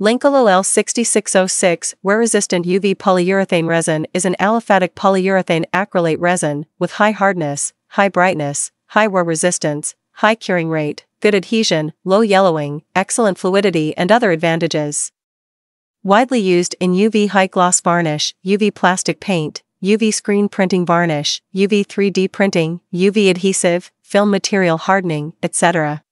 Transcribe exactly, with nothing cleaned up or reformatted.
Lencolo L sixty-six oh six wear-resistant U V polyurethane resin is an aliphatic polyurethane acrylate resin with high hardness, high brightness, high wear resistance, high curing rate, good adhesion, low yellowing, excellent fluidity and other advantages. Widely used in U V high gloss varnish, U V plastic paint, U V screen printing varnish, U V three D printing, U V adhesive, film material hardening, et cetera.